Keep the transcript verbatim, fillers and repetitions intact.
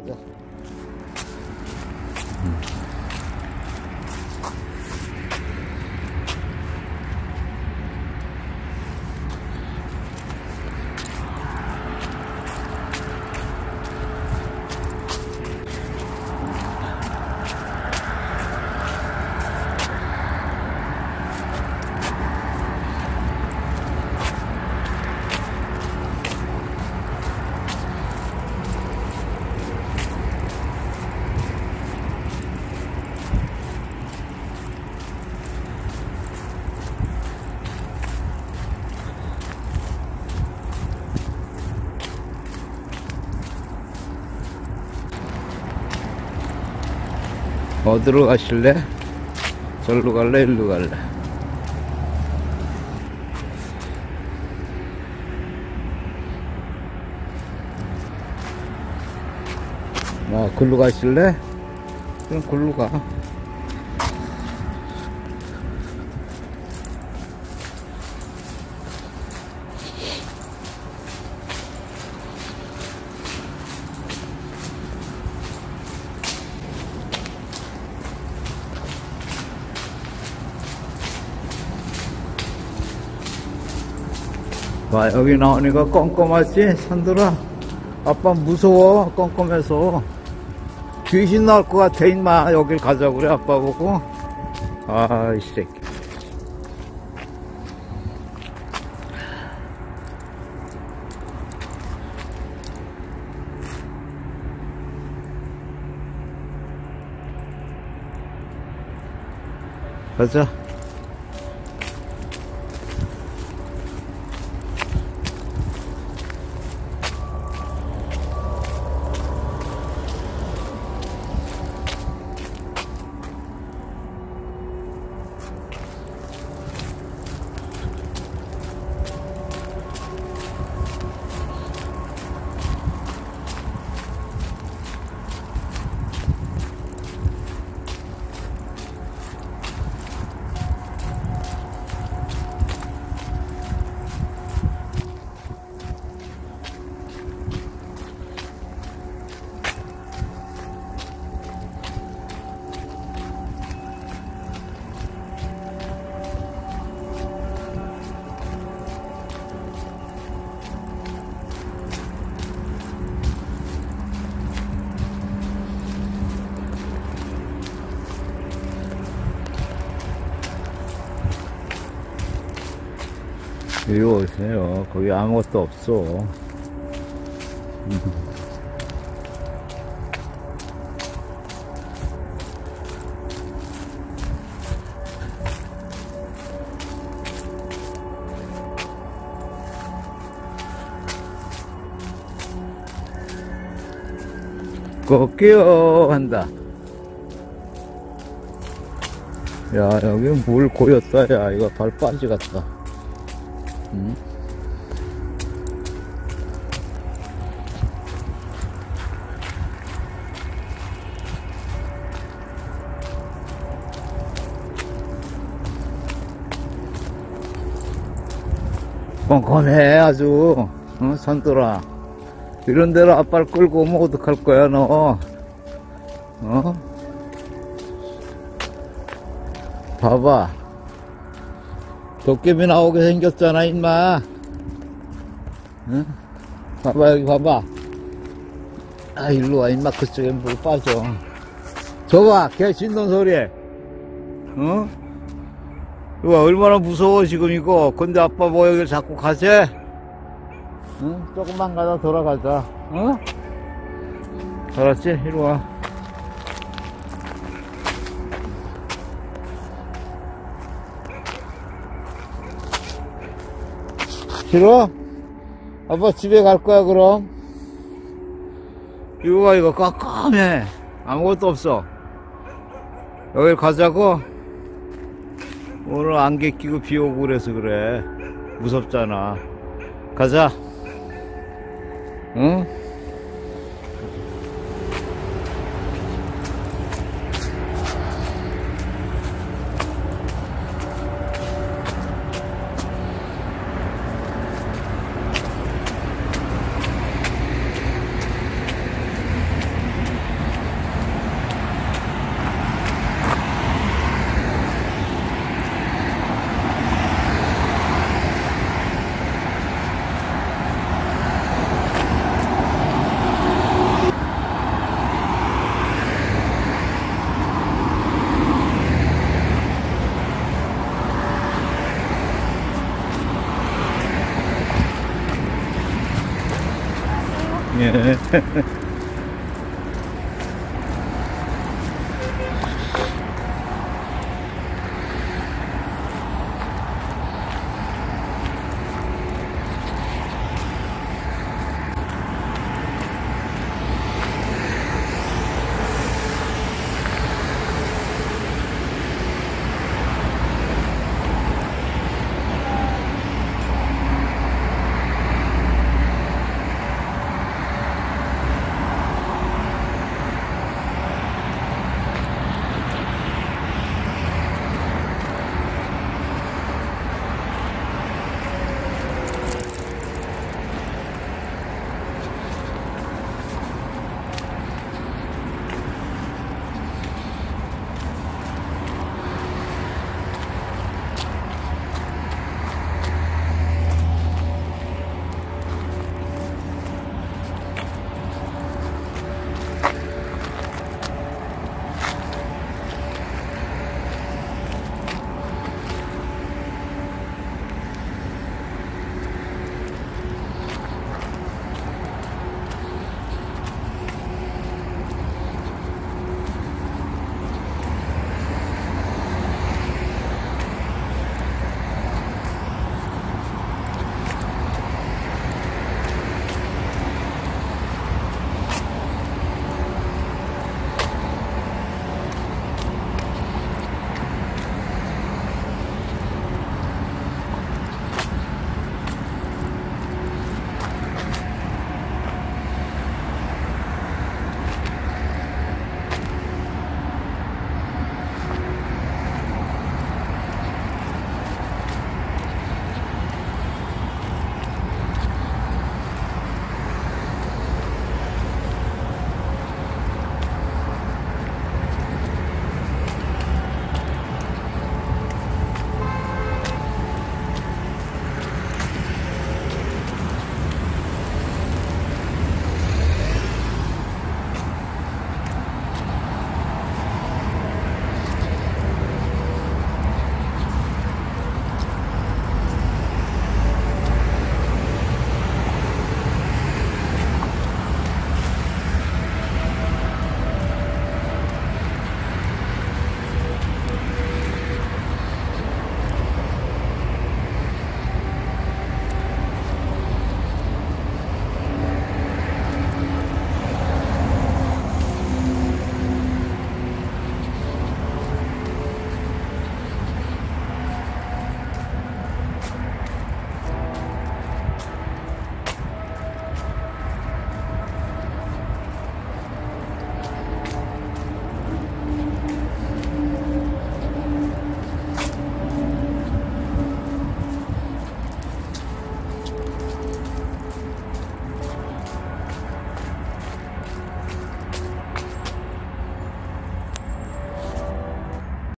가자. 어디로 가실래? 절로 갈래? 일로 갈래? 아, 글로 가실래? 그럼 글로 가. 와, 여기 나오니까 껌껌하지? 산들아, 아빠 무서워. 껌껌해서 귀신 나올 것 같아. 임마, 여길 가자고 그래. 아빠 보고. 아, 이 새끼. 가자. 이리 오세요. 거기 아무것도 없어. 꺾여 한다. 야, 여기 물 고였다. 야, 이거 발 빠지 같다. 응? 꼼꼼해 아주. 어? 산돌아, 이런 데로 아빠를 끌고 오면 어떡할 거야 너? 어? 봐봐, 도깨비 나오게 생겼잖아 임마. 응? 봐봐, 여기 봐봐. 아, 일로와 임마. 그쪽에 물 빠져. 저봐, 개 짖는 소리. 어? 이거 얼마나 무서워 지금 이거. 근데 아빠 뭐 여길 자꾸 가지? 응? 조금만 가다 돌아가자. 어? 알았지? 이리와. 싫어? 아빠 집에 갈 거야 그럼. 이거 봐, 이거 깜깜해. 아무것도 없어. 여길 가자고? 오늘 안개 끼고 비 오고 그래서 그래. 무섭잖아. 가자. 응? 예.